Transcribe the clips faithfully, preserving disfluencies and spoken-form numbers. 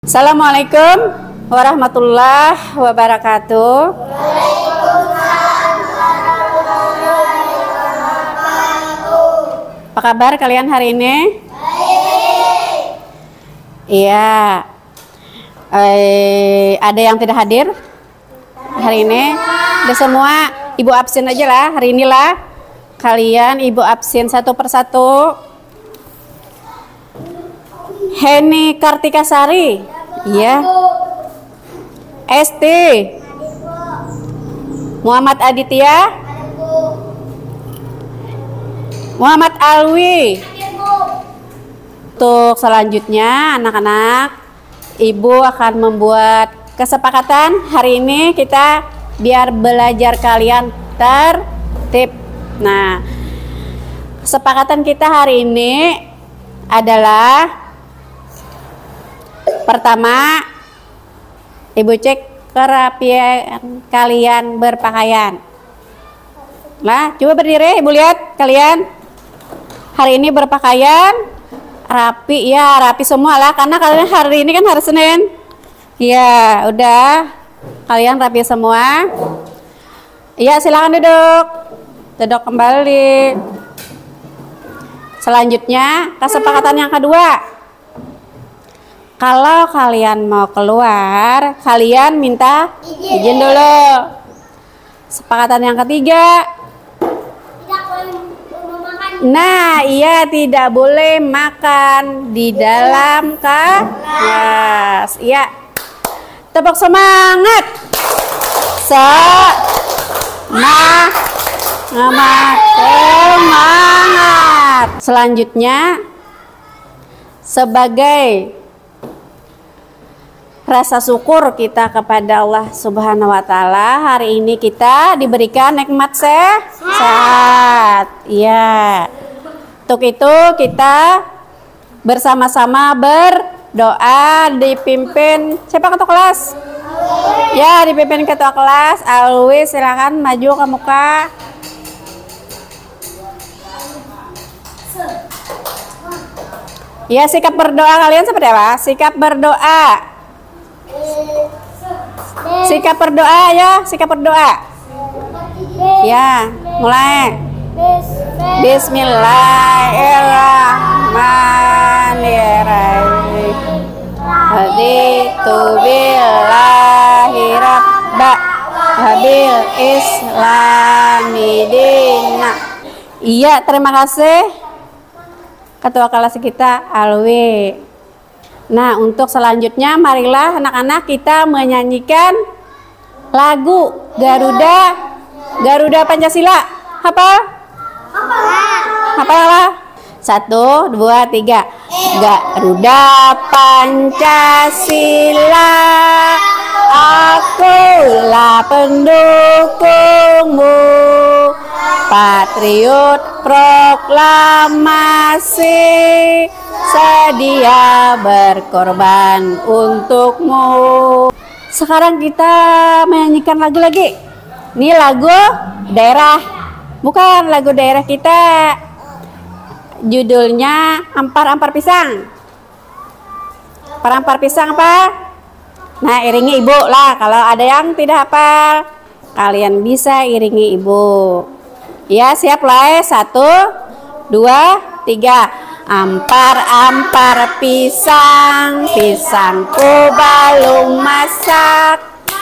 Assalamualaikum warahmatullahi wabarakatuh. Apa kabar kalian hari ini? Baik. Iya. Eh, ada yang tidak hadir hari ini? Ada semua. Ibu absen aja lah hari inilah. Kalian ibu absen satu persatu. Heni Kartikasari, iya. Esti. Muhammad Aditya. Muhammad Alwi. Untuk selanjutnya anak-anak, ibu akan membuat kesepakatan hari ini kita biar belajar kalian tertib. Nah, kesepakatan kita hari ini adalah pertama, ibu cek kerapian kalian berpakaian. Nah, coba berdiri, ibu lihat kalian hari ini berpakaian rapi ya, rapi semua lah, karena kalian hari ini kan hari Senin. Ya, udah kalian rapi semua. Iya, silakan duduk, duduk kembali. Selanjutnya, kesepakatan yang kedua. Kalau kalian mau keluar, kalian minta izin dulu. Kesepakatan yang ketiga. Nah, iya, tidak boleh makan di dalam kelas. Iya. Tepuk semangat. Semangat. Semangat. Selanjutnya, sebagai rasa syukur kita kepada Allah Subhanahu wa taala, hari ini kita diberikan nikmat sehat. Iya. Untuk itu kita bersama-sama berdoa dipimpin siapa ketua kelas? Ya, dipimpin ketua kelas. Alwi, silakan maju ke muka. Ya, sikap berdoa kalian seperti apa? Sikap berdoa. Sikap berdoa ya, sikap berdoa. Ya, mulai. Bismillahirrahmanirrahim. Haditu billahi rabba habil islami dina. Iya, terima kasih ketua kelas kita Alwi. Nah, untuk selanjutnya marilah anak-anak kita menyanyikan lagu Garuda Garuda Pancasila. Hafal? Hafal lah. Satu, dua, tiga. Garuda Pancasila, akulah pendukungmu. Patriot proklamasi, sedia berkorban untukmu. Sekarang kita menyanyikan lagu lagi. Ini lagu daerah, bukan lagu daerah kita. Judulnya Ampar-ampar pisang. Ampar-ampar pisang apa? Nah, iringi ibu lah. Kalau ada yang tidak hafal, kalian bisa iringi ibu. Ya, siap lah. Satu, dua, tiga. Ampar-ampar pisang, pisangku balung masak.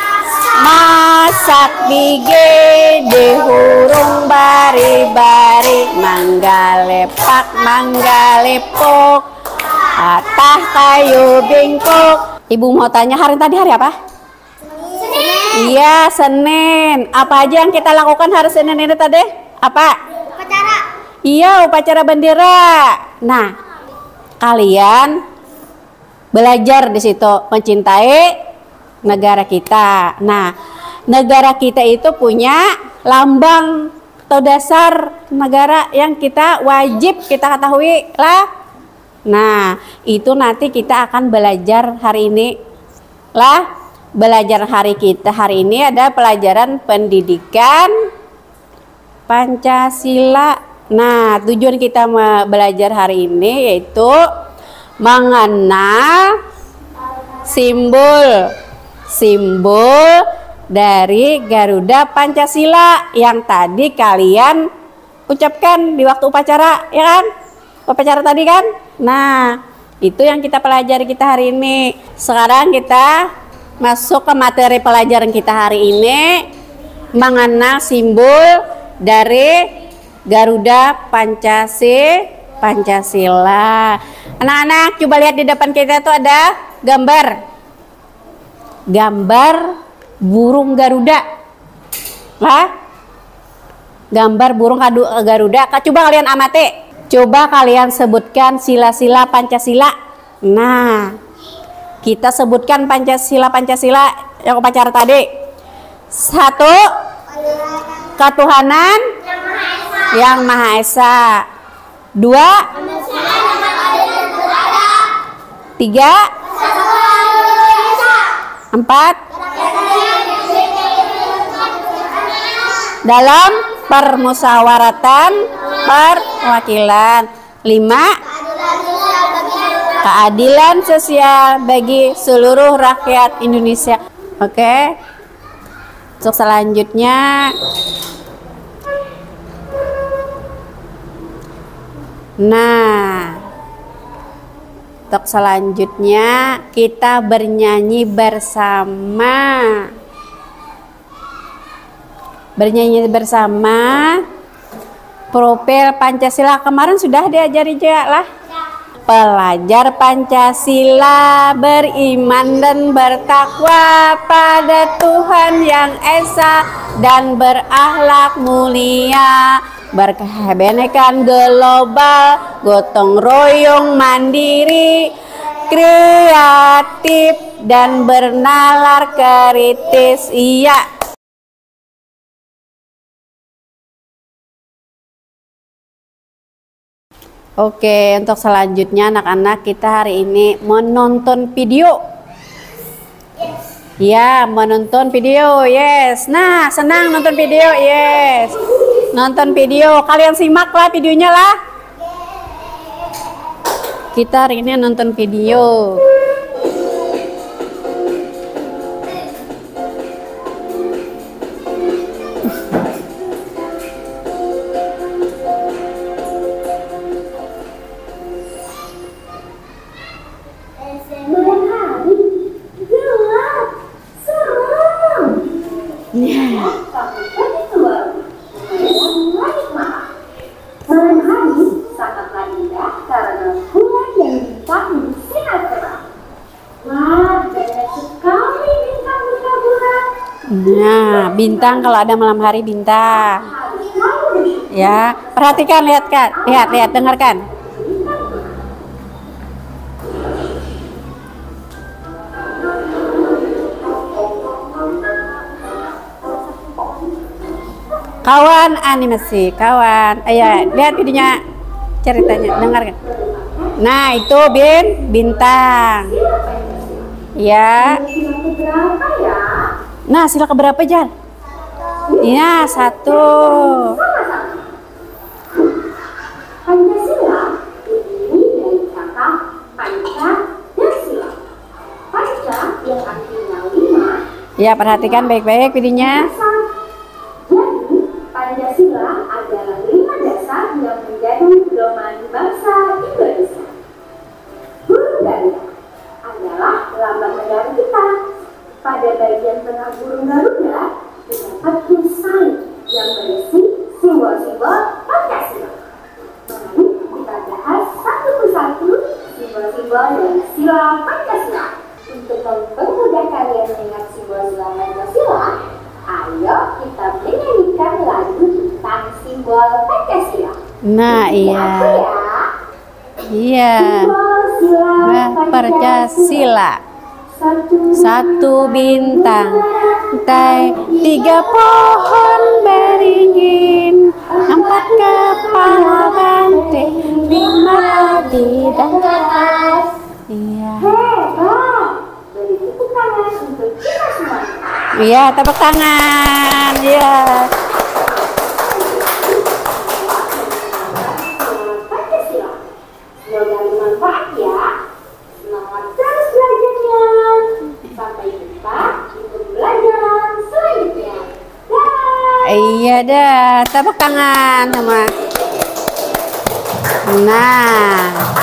Masak bige dihurung bari-bari, manggalepak manggalepok, atah kayu bingkok. Ibu mau tanya hari tadi hari apa? Senin. Iya, Senin. Apa aja yang kita lakukan hari Senin ini tadi? Apa? Upacara. Iya, upacara bendera. Nah, kalian belajar di situ mencintai negara kita. Nah, negara kita itu punya lambang atau dasar negara yang kita wajib kita ketahui lah. Nah, itu nanti kita akan belajar hari ini lah. Belajar hari kita hari ini ada pelajaran pendidikan Pancasila. Nah, tujuan kita belajar hari ini yaitu mengenal simbol simbol dari Garuda Pancasila yang tadi kalian ucapkan di waktu upacara, ya kan? Upacara tadi kan? Nah, itu yang kita pelajari kita hari ini. Sekarang kita masuk ke materi pelajaran kita hari ini, mengenal simbol dari Garuda Pancasila. Pancasila. Anak-anak, coba lihat di depan kita tuh ada gambar. Gambar burung Garuda. Lah? Gambar burung Garuda. Coba kalian amati. Coba kalian sebutkan sila-sila Pancasila. Nah, kita sebutkan Pancasila Pancasila yang upacara tadi. Satu, ketuhanan yang Maha Esa. Dua, tiga, empat, dalam permusyawaratan perwakilan. Lima, keadilan sosial bagi seluruh rakyat Indonesia. Oke, untuk selanjutnya, nah, untuk selanjutnya kita bernyanyi bersama. Bernyanyi bersama profil Pancasila. Kemarin sudah diajari juga lah. Pelajar Pancasila beriman dan bertakwa pada Tuhan Yang Esa dan berakhlak mulia, berkebinekaan global, gotong royong mandiri, kreatif dan bernalar kritis. Iya. Oke, untuk selanjutnya anak-anak kita hari ini menonton video. Ya, menonton video. Yes. Nah, senang nonton video. Yes. Nonton video. Kalian simaklah videonya lah. Kita hari ini nonton video. Nah, bintang kalau ada malam hari bintang. Ya, perhatikan, lihat kan, lihat, lihat, dengarkan. Kawan animasi, kawan. Ayo, lihat videonya, ceritanya, dengarkan. Nah, itu bin bintang. Ya. Nah, sila keberapa, Jan? Iya, satu. Pancasila ini dari kata panca dan sila. Panca yang artinya lima. Ya, perhatikan baik-baik videonya. Jadi, Pancasila adalah lima dasar yang menjadi pedoman bangsa Indonesia. Burung Garuda adalah lambang negara kita. Pada bagian tengah burung Garuda terdapat desain yang berisi simbol-simbol Pancasila. Mari kita bahas satu persatu simbol-simbol dari sila Pancasila. Untuk mempermudah kalian mengingat simbol-simbol Pancasila, ayo kita menyanyikan lagu tentang simbol Pancasila. Nah, iya. Iya. Nah, Pancasila. Satu, Satu bintang, tai, tiga pohon beringin, empat kepala banteng, lima hati dan atas. Iya. hebat. Beri tepuk tangan untuk kita semua. Iya, tepuk tangan. Iya. Pancasila. Semoga bermanfaat ya. Semangat terus belajarnya. Iya dah, tepuk tangan sama. Nah,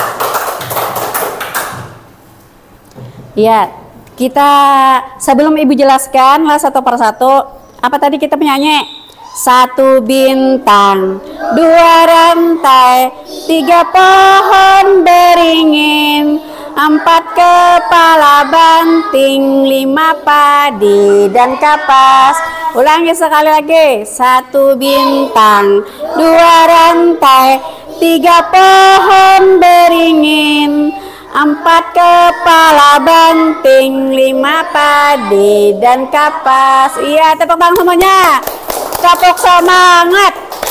ya kita sebelum ibu jelaskan lah satu persatu. Apa tadi kita penyanyi? Satu bintang, dua rantai, tiga pohon beringin, empat kepala banting, lima padi dan kapas. Ulangi sekali lagi. Satu bintang, dua rantai, tiga pohon beringin, empat kepala banting, lima padi dan kapas. Iya, tepuk tangan semuanya. Tepuk semangat.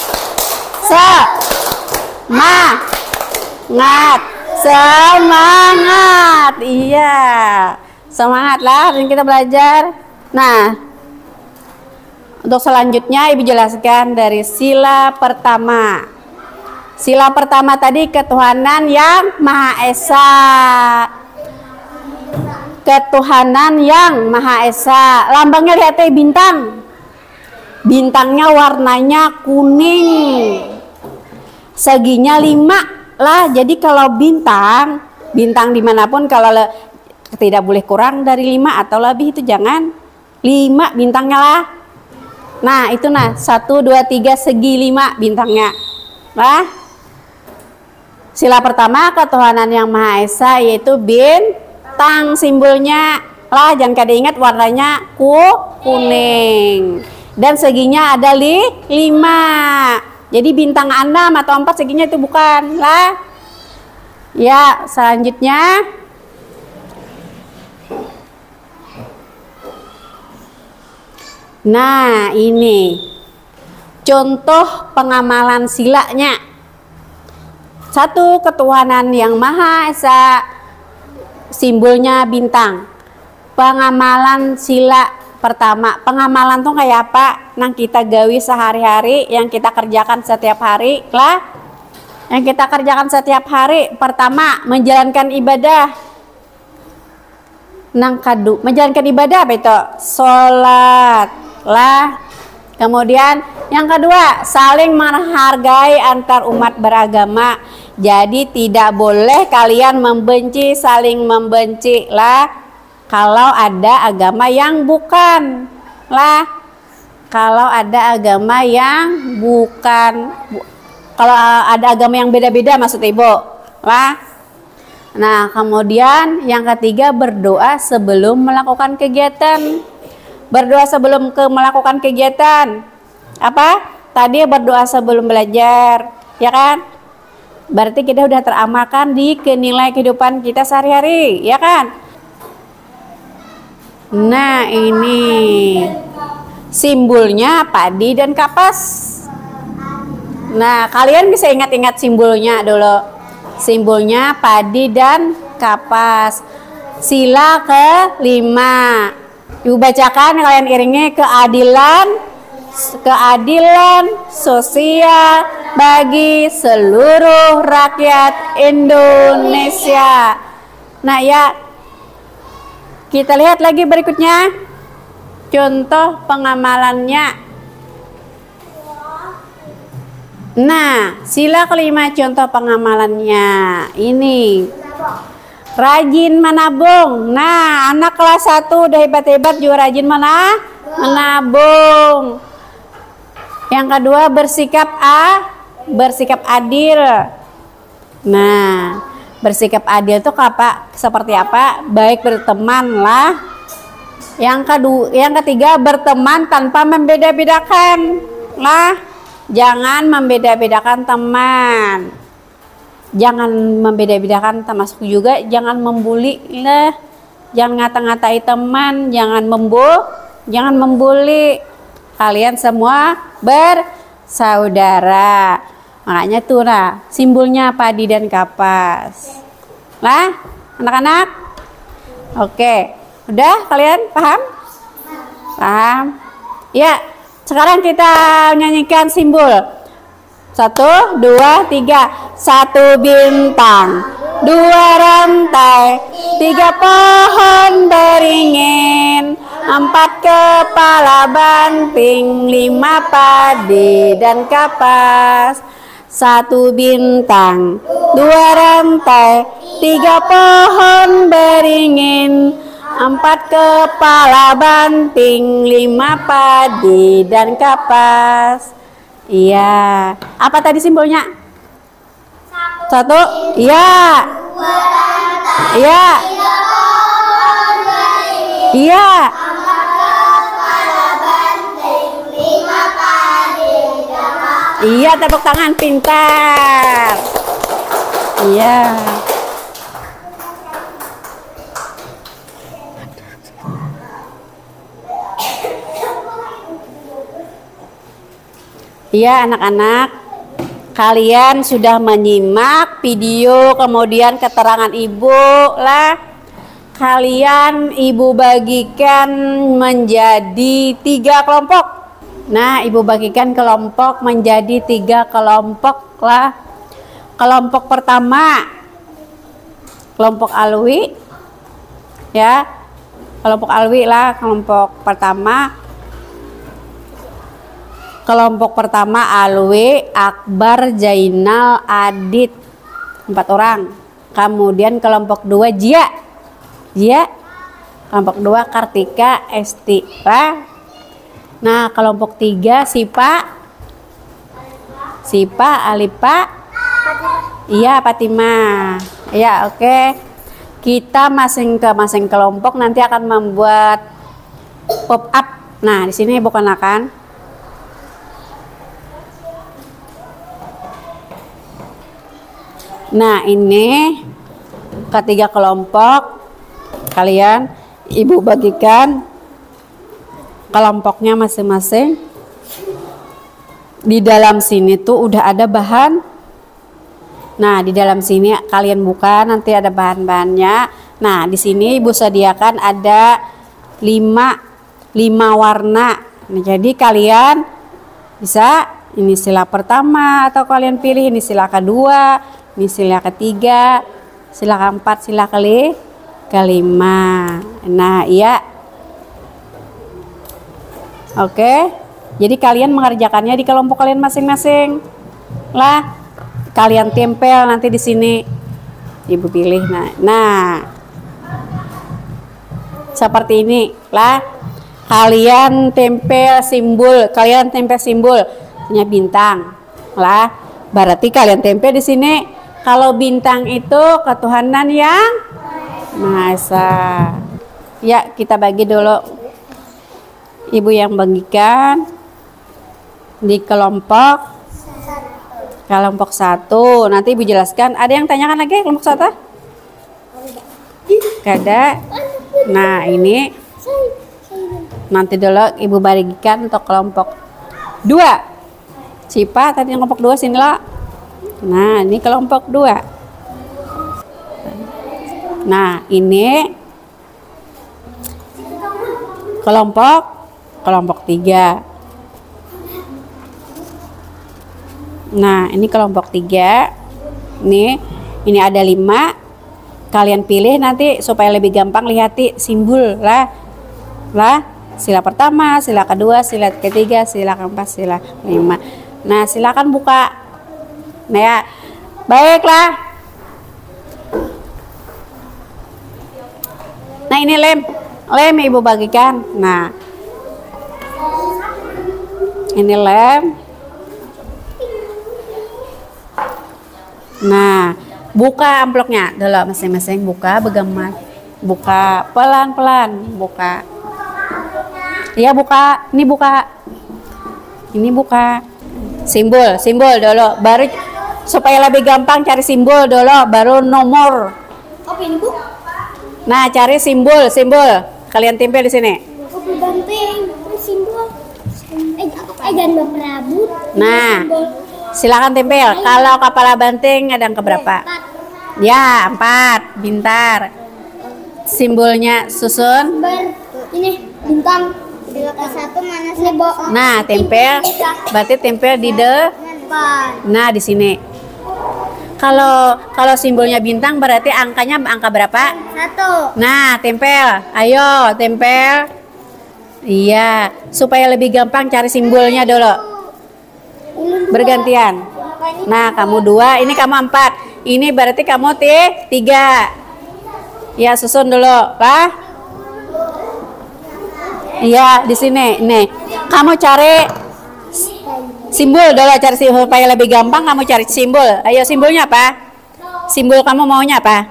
Semangat. Semangat. Iya. Semangatlah dan kita belajar. Nah, untuk selanjutnya ibu jelaskan dari sila pertama. Sila pertama tadi ketuhanan yang Maha Esa. Ketuhanan yang Maha Esa. Lambangnya lihat ya, bintang. Bintangnya warnanya kuning. Seginya lima lah. Jadi kalau bintang, bintang dimanapun kalau le, tidak boleh kurang dari lima atau lebih, itu jangan lima bintangnya lah. Nah itu nah satu dua tiga segi lima bintangnya lah. Sila pertama ketuhanan yang Maha Esa yaitu bintang, simbolnya lah, jangan kada ingat warnanya ku kuning dan seginya ada li, lima. Jadi bintang enam atau empat seginya itu bukan lah. Ya, selanjutnya nah ini contoh pengamalan silanya. Satu, ketuhanan yang Maha Esa, simbolnya bintang. Pengamalan sila pertama, pengamalan tuh kayak apa? Nang kita gawi sehari-hari, yang kita kerjakan setiap hari lah. Yang kita kerjakan setiap hari, pertama menjalankan ibadah. Nang kadu, menjalankan ibadah apa itu? Sholat lah. Kemudian yang kedua, saling menghargai antar umat beragama. Jadi tidak boleh kalian membenci, saling membenci lah. Kalau ada agama yang bukan lah, kalau ada agama yang bukan, bu, kalau ada agama yang beda-beda maksud ibu lah. Nah kemudian yang ketiga, berdoa sebelum melakukan kegiatan. Berdoa sebelum ke melakukan kegiatan apa? Tadi berdoa sebelum belajar, ya kan? Berarti kita udah teramalkan di nilai kehidupan kita sehari-hari, ya kan? Nah ini simbolnya padi dan kapas. Nah kalian bisa ingat-ingat simbolnya dulu. Simbolnya padi dan kapas. Sila kelima, ibu bacakan, kalian iringi. Keadilan, keadilan sosial bagi seluruh rakyat Indonesia. Nah ya, kita lihat lagi berikutnya contoh pengamalannya. Nah, sila kelima contoh pengamalannya ini. Rajin menabung. Nah, anak kelas satu udah hebat-hebat juga rajin mana? Menabung. Yang kedua, bersikap a, bersikap adil. Nah, bersikap adil itu apa? Seperti apa? Baik berteman lah. Yang kedua, yang ketiga, berteman tanpa membeda-bedakan lah. Jangan membeda-bedakan teman. Jangan membeda-bedakan, termasuk juga jangan membuli lah. Jangan ngata-ngatai teman, jangan membu, jangan membuli. Kalian semua bersaudara. Makanya tuh lah simbolnya padi dan kapas. Lah, anak-anak? Oke, udah kalian paham? Paham? Ya, sekarang kita nyanyikan simbol. Satu, dua, tiga. Satu bintang, dua rantai, tiga pohon beringin, empat kepala ban banting, lima padi dan kapas, satu bintang, dua rantai, tiga pohon beringin, empat kepala banting, lima padi dan kapas. Iya. Apa tadi simbolnya? Satu. Iya. Iya. Iya. Iya, tepuk tangan, pintar. Iya. Iya, anak-anak, kalian sudah menyimak video, kemudian keterangan ibu lah. Kalian ibu bagikan menjadi tiga kelompok. Nah, ibu bagikan kelompok menjadi tiga kelompok lah. Kelompok pertama, kelompok alwi, ya, kelompok alwi lah, kelompok pertama. Kelompok pertama Alwi, Akbar, Jainal, Adit, empat orang. Kemudian kelompok dua Jia, Jia. Kelompok dua Kartika, Esti. Nah, kelompok tiga Sipa, Sipa, Alipa, iya Fatima. Iya, oke. Okay. Kita masing ke masing kelompok nanti akan membuat pop up. Nah, di sini bukan akan. Nah, ini ketiga kelompok kalian ibu bagikan kelompoknya masing-masing. Di dalam sini tuh udah ada bahan. Nah, di dalam sini kalian buka, nanti ada bahan-bahannya. Nah, di sini ibu sediakan ada lima lima warna. Nah, jadi kalian bisa ini sila pertama atau kalian pilih ini sila kedua, ini sila ketiga, sila keempat, sila kali kelima. Nah, iya. Oke. Jadi kalian mengerjakannya di kelompok kalian masing-masing. Lah, kalian tempel nanti di sini. Ibu pilih. Nah, nah. Seperti ini. Lah, kalian tempel simbol, kalian tempel simbolnya bintang. Lah, berarti kalian tempel di sini. Kalau bintang itu ketuhanan yang Maha Esa. Ya, kita bagi dulu. Ibu yang bagikan di kelompok kelompok satu. Nanti ibu jelaskan. Ada yang tanyakan lagi kelompok satu? Gak ada. Nah, ini nanti dulu ibu bagikan untuk kelompok dua. Sipa tadi yang kelompok dua sinilah. Nah, ini kelompok dua. Nah, ini kelompok kelompok tiga. Nah, ini kelompok tiga. Nih, ini ada lima. Kalian pilih nanti supaya lebih gampang lihati simbol lah. Lah, sila pertama, sila kedua, sila ketiga, sila keempat, sila kelima. Nah, silakan buka. Nah, ya. Baiklah. Nah, ini lem. Lem ibu bagikan. Nah, ini lem. Nah, buka amplopnya dulu masing-masing, buka begaman. Buka pelan-pelan, buka. Iya, buka. Ini buka. Ini buka. Simbol, simbol dulu. Baru supaya lebih gampang cari simbol dulu, baru nomor. Apa ini, Bu? Nah, cari simbol, simbol. Kalian tempel di sini. Kopi banting, simbol. Eh, eh ganda Prabu. Nah, silakan tempel. Kalau kepala banting ada yang keberapa? Ya, empat. Bintar. Simbolnya susun. Ber, ini bintang. Ke satu mana sih, Bo? Nah, tempel. Berarti tempel di depan. Nah, di sini. Kalau kalau simbolnya bintang berarti angkanya angka berapa? Satu. Nah, tempel. Ayo, tempel. Iya, supaya lebih gampang cari simbolnya dulu. Bergantian. Nah, kamu dua, ini kamu empat. Ini berarti kamu t tiga. Ya, susun dulu, Pak. Iya, di sini. Nih, kamu cari simbol dulu, cari simbol supaya lebih gampang. Kamu cari simbol. Ayo, simbolnya apa? Simbol kamu maunya apa?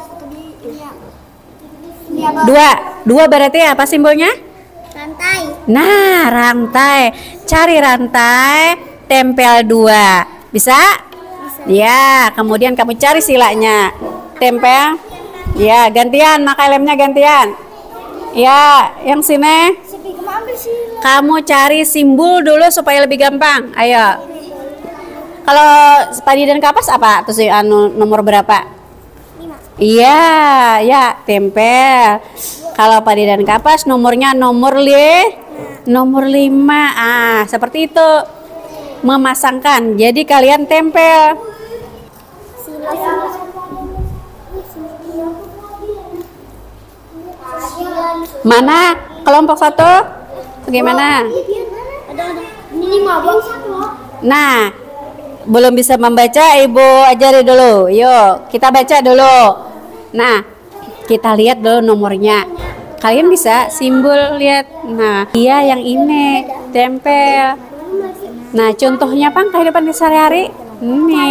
Dua. Dua berarti apa simbolnya? Rantai. Nah, rantai. Cari rantai, tempel dua. Bisa? Bisa. Ya, kemudian kamu cari silanya. Tempel. Ya, gantian, maka lemnya gantian. Ya, yang sini. Sipi kamu ambil sila. Kamu cari simbol dulu supaya lebih gampang. Ayo. Kalau padi dan kapas apa? Terus anu nomor berapa? Lima. Iya, ya, tempel. Kalau padi dan kapas nomornya nomor li, nomor lima. Ah, seperti itu. Memasangkan. Jadi kalian tempel. Sila sila. Mana kelompok satu? Bagaimana? Ada ada. Ini lima bang. Nah, belum bisa membaca, Ibu ajari dulu. Yuk, kita baca dulu. Nah, kita lihat dulu nomornya. Kalian bisa simbol lihat. Nah, iya yang ini tempel. Nah, contohnya Pang kehidupan sehari-hari. Ini.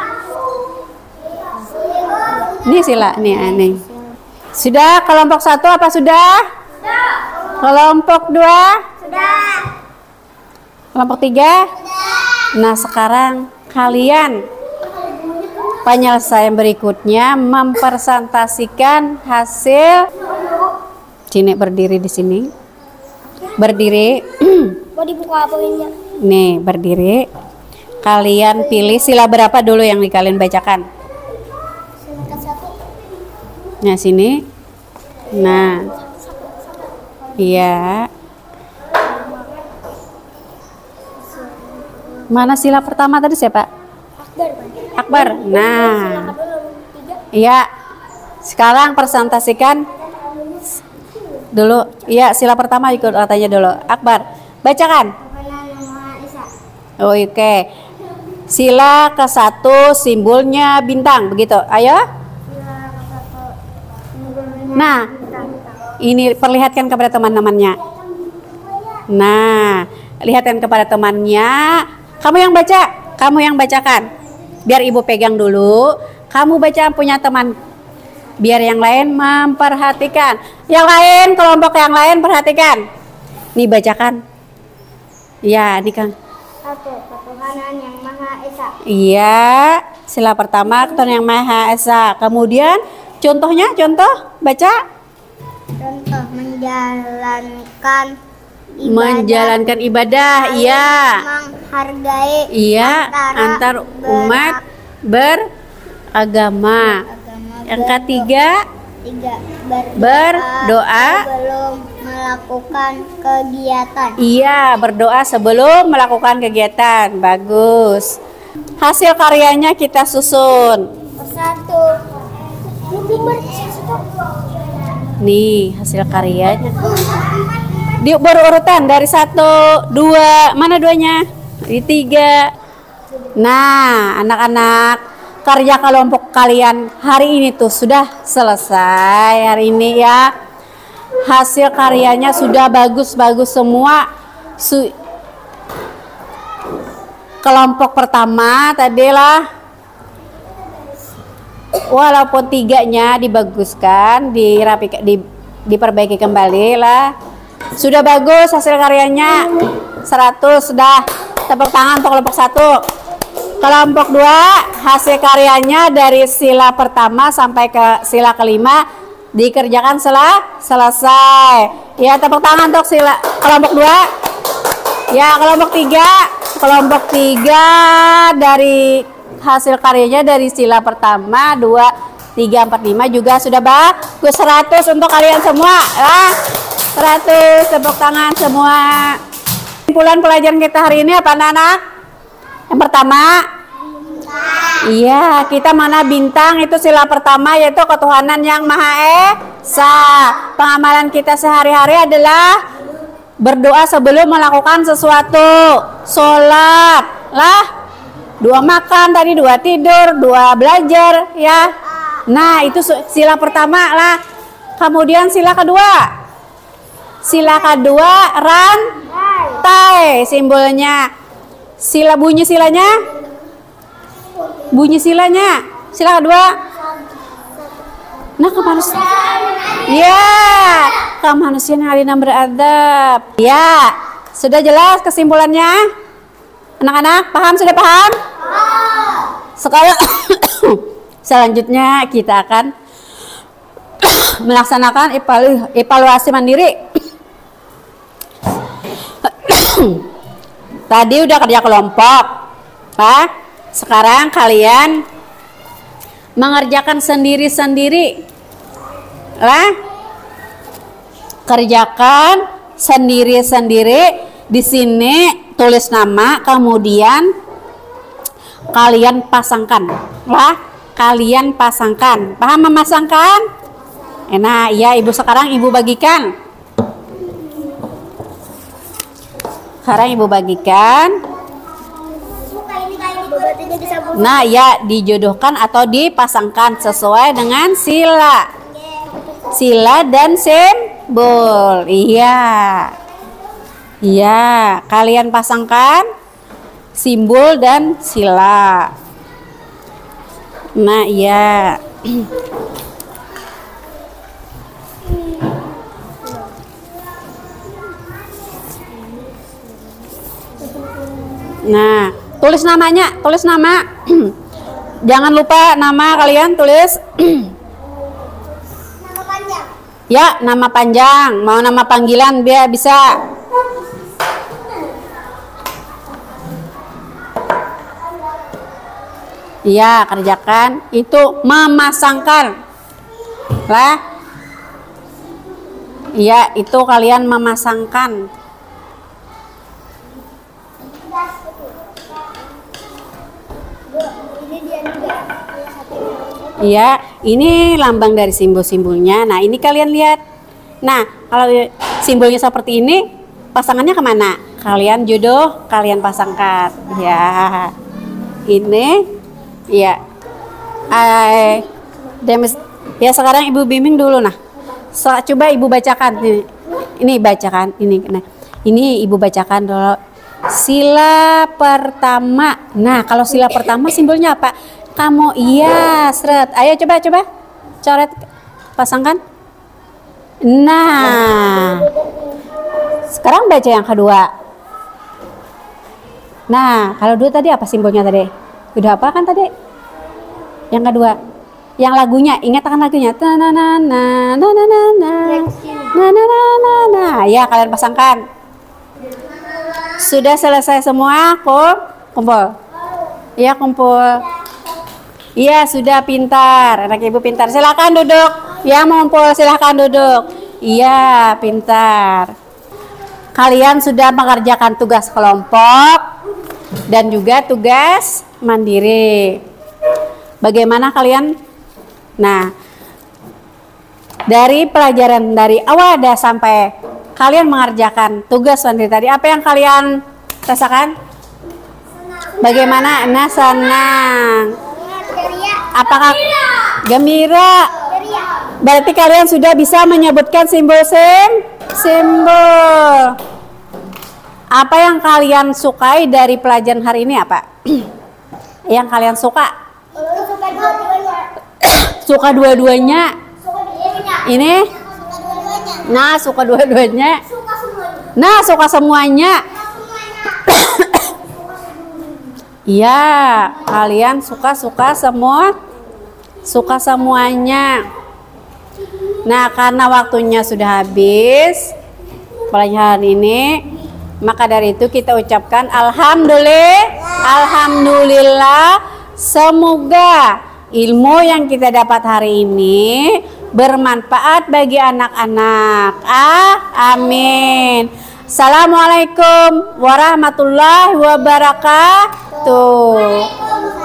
Ini sila, nih aneh. Sudah kelompok satu apa sudah? Sudah. Kelompok dua? Sudah. Kelompok tiga? Nah, sekarang kalian penyelesaian berikutnya mempresentasikan hasil. Cini berdiri di sini. Berdiri. Mau dibuka apa ini? Nih, berdiri. Kalian pilih sila berapa dulu yang kalian bacakan? Sila satu. Nah, sini. Nah. Iya. Mana sila pertama tadi siapa? Akbar. Akbar. Nah. Iya. Sekarang presentasikan dulu. Iya, sila pertama ikut katanya dulu. Akbar. Bacakan. Oh, oke. Okay. Sila ke satu simbolnya bintang, begitu. Ayo. Nah, ini perlihatkan kepada teman-temannya. Nah, lihatkan kepada temannya. Kamu yang baca, kamu yang bacakan. Biar ibu pegang dulu. Kamu baca punya teman. Biar yang lain memperhatikan. Yang lain, kelompok yang lain perhatikan. Nih bacakan. Ya, ini kan. Satu, ketuhanan yang Maha Esa. Iya, sila pertama ketuhanan yang Maha Esa. Kemudian contohnya, contoh baca. Contoh menjalankan ibadah. Menjalankan ibadah, iya. Menghargai. Iya, antar umat beragama. Agama Yang ketiga, Tiga, berdoa. sebelum melakukan kegiatan. Iya, berdoa sebelum melakukan kegiatan. Bagus. Hasil karyanya kita susun. Satu. Nih, hasil karyanya. Di berurutan dari satu, dua, mana duanya? Di tiga. Nah, anak-anak, karya kelompok kalian hari ini tuh sudah selesai hari ini ya. Hasil karyanya sudah bagus-bagus semua. Su kelompok pertama tadilah, walaupun tiganya dibaguskan, dirapikan, di, diperbaiki kembali lah. Sudah bagus hasil karyanya. seratus sudah. Tepuk tangan untuk kelompok satu. Kelompok dua, hasil karyanya dari sila pertama sampai ke sila kelima dikerjakan setelah selesai. Ya, tepuk tangan untuk sila kelompok dua. Ya, kelompok tiga, kelompok tiga dari hasil karyanya dari sila pertama, dua, tiga, empat, lima juga sudah bagus. seratus untuk kalian semua. Ya, seratus, tepuk tangan semua. Kesimpulan pelajaran kita hari ini apa, anak-anak? Yang pertama, iya, kita mana bintang itu sila pertama yaitu ketuhanan yang Maha Esa. Pengamalan kita sehari-hari adalah berdoa sebelum melakukan sesuatu. Sholat lah, dua makan tadi, dua tidur, dua belajar ya. Nah itu sila pertama lah. Kemudian sila kedua, sila kedua rantai simbolnya. Sila bunyi silanya, bunyi silanya, sila kedua. Nah kemanusiaan, ya kemanusiaan yang adil beradab. Ya sudah jelas kesimpulannya, anak-anak paham, sudah paham? Sekarang selanjutnya kita akan melaksanakan evalu evaluasi mandiri. Tadi udah kerja kelompok, Pak. Sekarang kalian mengerjakan sendiri-sendiri, lah. Kerjakan sendiri-sendiri. Di sini tulis nama, kemudian kalian pasangkan, lah. Kalian pasangkan. Paham memasangkan? Enak, ya ibu sekarang ibu bagikan. Sekarang ibu bagikan. Nah ya dijodohkan atau dipasangkan sesuai dengan sila. Sila dan simbol. Iya. Iya, kalian pasangkan simbol dan sila. Nah iya. Nah, tulis namanya, tulis nama. Jangan lupa nama kalian tulis. Nama panjang. Ya, nama panjang. Mau nama panggilan biar bisa. Iya, kerjakan. Itu memasangkan. Lah. Iya, itu kalian memasangkan. Iya, ini lambang dari simbol-simbolnya. Nah, ini kalian lihat. Nah, kalau simbolnya seperti ini, pasangannya kemana? Kalian jodoh, kalian pasangkan. Ya, ini, ya. Eh, ya sekarang ibu bimbing dulu. Nah, so, coba ibu bacakan. Ini, ini bacakan. Ini, nah, ini ibu bacakan dulu. Sila pertama. Nah, kalau sila pertama simbolnya apa? Kamu, iya, seret. Ayo coba coba coret, pasangkan. Nah, sekarang baca yang kedua. Nah, kalau dua tadi apa simbolnya tadi? Udah apa kan tadi? Yang kedua, yang lagunya, ingat kan lagunya? Na na na na na na na na na na na. Ya, kalian pasangkan. Sudah selesai semua, kumpul. Iya, kumpul. Iya, sudah pintar. Anak ibu pintar. Silakan duduk. Ya, ngumpul, silakan duduk. Iya, pintar. Kalian sudah mengerjakan tugas kelompok dan juga tugas mandiri. Bagaimana kalian? Nah, dari pelajaran dari awal ada sampai kalian mengerjakan tugas mandiri tadi, apa yang kalian rasakan? Bagaimana? Nah, senang. Apakah gembira? Berarti kalian sudah bisa menyebutkan simbol sim simbol. Apa yang kalian sukai dari pelajaran hari ini apa? Yang kalian suka? Suka dua-duanya. Ini? Nah, suka dua-duanya. Nah, suka semuanya. Iya, kalian suka-suka semua, suka semuanya. Nah, karena waktunya sudah habis pelajaran ini, maka dari itu kita ucapkan alhamdulillah, alhamdulillah. Semoga ilmu yang kita dapat hari ini bermanfaat bagi anak-anak. Ah, amin. Assalamualaikum warahmatullahi wabarakatuh.